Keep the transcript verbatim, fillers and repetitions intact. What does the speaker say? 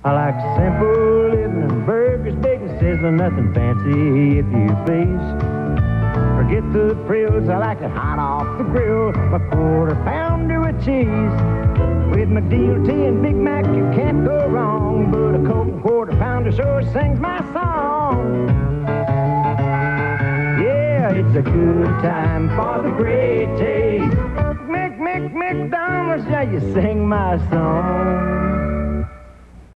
I like simple living and burgers, big and sizzling, nothing fancy, if you please. Forget the frills, I like it hot off the grill, my quarter pounder with cheese. With McDonald's and Big Mac, you can't go wrong, but a Coke and quarter pounder sure sings my song. Yeah, it's a good time for the great taste. Mc, Mc, McDonald's, yeah, you sing my song.